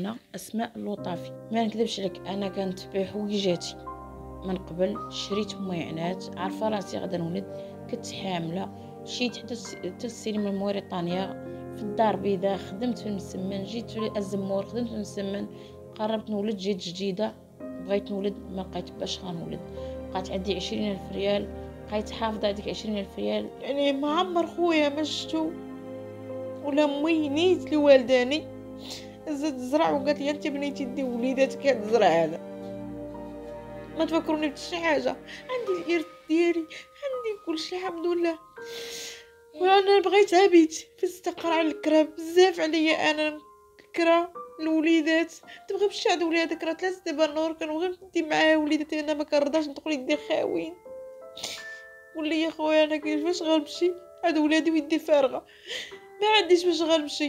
انا اسماء اللطافي. ما نكذبش لك، انا كنتبع حويجاتي من قبل، شريت ميعنات، عارفه راسي غدا نولد. كنت حامله، مشيت حتى السينما الموريتانيه في الدار البيضاء، خدمت في المسمن، جيت في الزمور خدمت في المسمن، قربت نولد، جيت جديده بغيت نولد ما لقيت باش غنولد، بقات عندي 20,000 ريال، بقيت حافظه هذيك 20,000 ريال. يعني ما عمر خويا ما شفتو ولا امي نيت لي والداني هزت الزرع وقالت لي انت بنيتي دي وليداتك هاد الزرع هذا، ما تفكروني بشي حاجه، عندي الارث ديالي، عندي كلشي الحمد لله. وانا بغيت بيت في استقرار الكرا بزاف عليا، انا الكرا الوليدات تبغي باش هاد ولادك راه 3 دابا النور كنبغي ندي معاه وليداتي، انا ما كنرضاش ندخل يدي خاوين. قولي يا خويا انا كيفاش غنمشي هاد ولادي ويدي فارغه، ما عنديش باش غنمشي،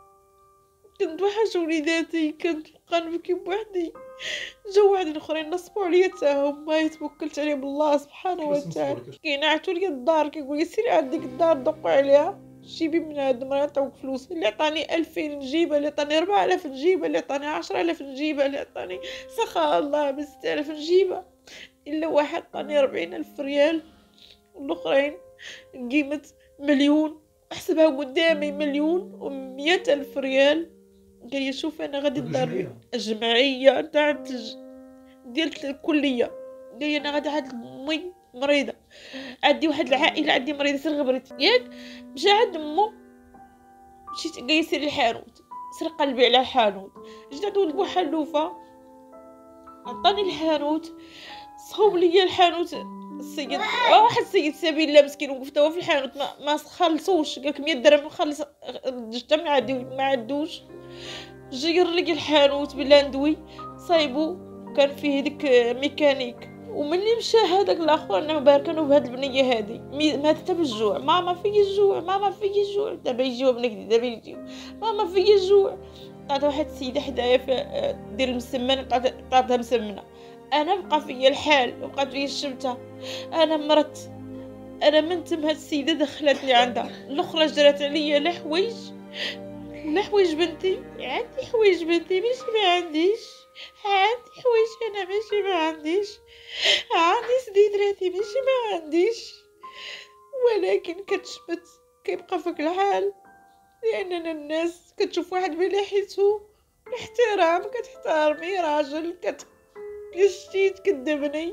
كنت وحش وليداتي، كنت بقى نبكي بوحدي. جاو واحدين اخرين نصبوا عليا حتى هما، توكلت عليهم الله سبحانه وتعالى. كينعتوا لي الدار كيقول لي سيري عندك الدار دقوا عليها جيبي من هاد المراه عطاوك فلوس، اللي عطاني 2000 نجيبها، اللي عطاني 4000 نجيبها، اللي عطاني 10,000 نجيبها، اللي عطاني سخا الله ب 6000 نجيبها، الا واحد عطاني 40,000 ريال والاخرين قيمه مليون، احسبها قدامي 1,100,000 ريال. قال لي شوف انا غادي الدار الجمعيه تاع ديال الكليه، قال لي انا غادي عند امي مريضه، عندي واحد العائله عندي مريضه سير غبرت ياك، مشى عند امو، مشيت قال لي سيري الحانوت، سير قلبي على الحانوت، جيت عند ولد بوحلوفه عطاني الحانوت، صوب لي الحانوت السيد، واحد السيد سبيل الله مسكين وقفت هو في الحانوت ما خلصوش، قالك 100 درهم نخلص الجمع عندي ما عندوش، جير لي الحانوت بلا ندوي صايبو، كان فيه ديك ميكانيك، ومني مشى هذاك الاخر انا مباركانو بهاد البنيه هادي ماتت بالجوع، ماما فيا الجوع ماما فيا الجوع، دابا يجيو ابنك دابا يجيو ماما فيا الجوع. طلعت واحد السيده حدايا في دير المسمن، طلعتها مسمنه، انا بقى فيا الحال وبقات فيا الشمته، انا مرت، انا من تم هاد السيده دخلتني عندها، الاخرى جرات عليا لا حوايج بنتي، عندي حوايج بنتي ماشي ما عنديش، عندي حوايج انا ماشي ما عنديش، عندي سديدراتي ماشي ما عنديش، ولكن كتشمت كيبقى فيك الحال، لاننا الناس كتشوف واحد بلحيته الاحترام، كتحترمي راجل كشتي تكذبني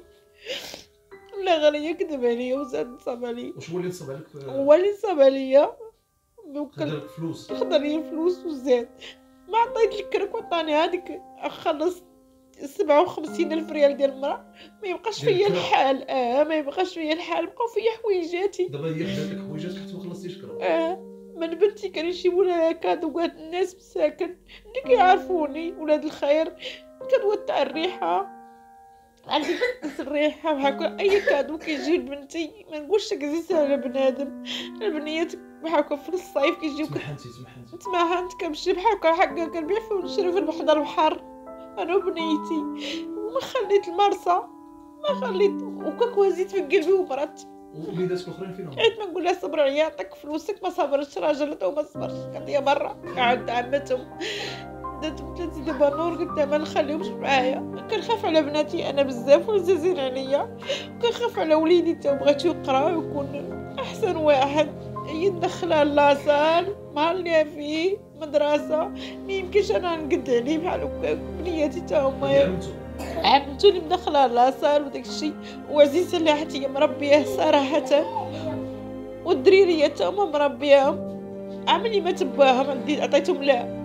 لا غاليه كذب عليا وزاد نصب عليا. واش هو اللي نصب عليك؟ هو اللي نصب عليا، خدر فلوس، خدر لي الفلوس وزاد، ما عطيت الكرك وعطاني هذيك، خلص 57,000 ريال ديال المراه، ما يبقاش فيا الحال، ما يبقاش فيا الحال، بقاو فيا حويجاتي، دابا هي حدات لك حويجاتك حتى ما خلصتيش كرا. من بنتي كانوا يجيبوا لها كادوات، الناس مساكن اللي كيعرفوني ولاد الخير، كادوات تاع الريحه، عندي بس الريحه بحال اي كادو كيجي لبنتي، ما نقولش كزيت على بنادم، البنيات بحال في الصيف كيجيو تمحنت كنمشي بحال هكا كنبيع ونشري في البحر البحر انا وبنيتي، وما خليت المرسى، ما خليت وكاكوازيت في قلبي ومرات. وليداتك الاخرين فين هما؟ عيت ما نقول لها صبر عليا يعطيك فلوسك، ما صبرش راجل ما صبرش، قضيه برا عند عمتهم دات ثلاثه دابا نور، قلت ما نخليهمش معايا، كنخاف على بناتي انا بزاف وعزازين عليا، وكنخاف على وليدي حتى بغيتو يقرا ويكون احسن واحد، هي ندخلها لاصال مع اللي فيه مدرسه، ما يمكنش انا نقد عليه بحال هكا بنياتي حتى هما عمتو اللي مدخلها لاصال وداك الشيء، وعزيزه اللي حتى هي مربيه صراحه، والدريريه حتى هما مربياهم، عملي ما تباهم عطيتهم لا.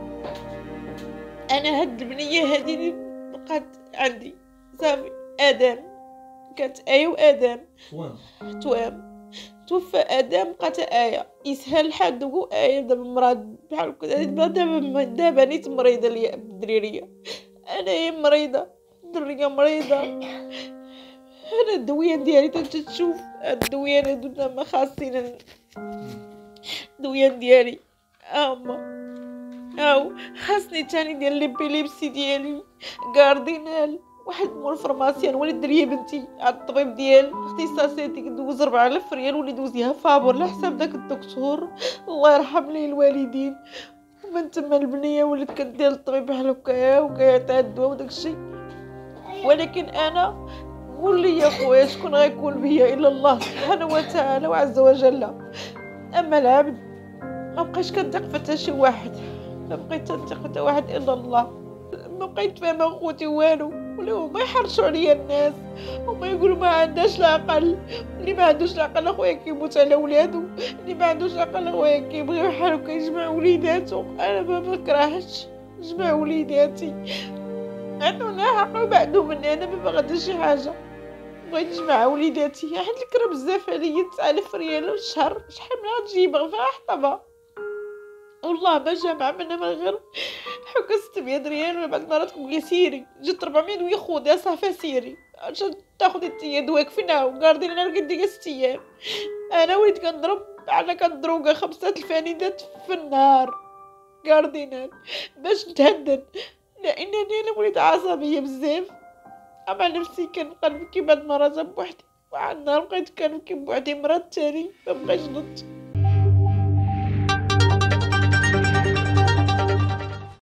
انا هاد البنيه هادي اللي بقات عندي صافي، ادم كانت ايه وادم توام، توفى ادم بقات ايه، يسهل الحال دوكو ايه دابا مرض بحال هكا، دابا نيت مريضه ليا الدريريه، انا هي مريضه الدريه مريضه، انا الدويان ديالي تشوف الدويان هادو ما خاصين الدويان ديالي هما، هاو خاصني تاني ديال ليبيليبسي ديالي كاردينال، واحد مول فرماسيان ولد دريه بنتي عند الطبيب ديال اختصاصاتي كدوز 4000 ريال، ولي دوزيها فابور على حساب داك الدكتور الله يرحم ليه الوالدين، ومن تما البنيه ولات كدير الطبيب بحال هكايا وكيعطيها الدواء وداكشي. ولكن انا قول لي يا خويا شكون غيكون بيا الا الله سبحانه وتعالى وعز وجل. اما العبد ما بقيتش كنثق في حتى شي واحد، ما بقيت تنثق في حتى واحد الا الله. ما بقيت فاهمه خوتي والو، ولاو ما يحرشوا عليا الناس وما يقولوا ما عندهاش العقل. اللي ما عندوش العقل اخويا كيموت على ولادو، اللي ما عندوش العقل اخويا كيبغي بحال هكا يجمع وليداتو. انا ما بكرهش نجمع وليداتي، عندنا حق وبعدو مني. انا ما باغا شي حاجه، بغيت نجمع وليداتي. حيت الكرا بزاف عليا 9000 ريال الشهر، شحال من غتجيب فيها حطبه والله ما جامعه منها من غير حكا 600 ريال. ولا بعد المرات كنقول سيري جات 400 وياخذها صافي سيري عشان تاخذي انتيا دواك فينا وقاردين. انا لقيت ديك 6 ايام انا وليت كنضرب على كندروقه 5 الفانيدات في النهار قاردينان باش نتهدن، لانني انا وليت عصبيه بزاف. اما نفسي كنبقى نبكي بعد مرات بوحدي، وعاد نهار بقيت كنبكي بوحدي مرات تاني ما بقيتش نض.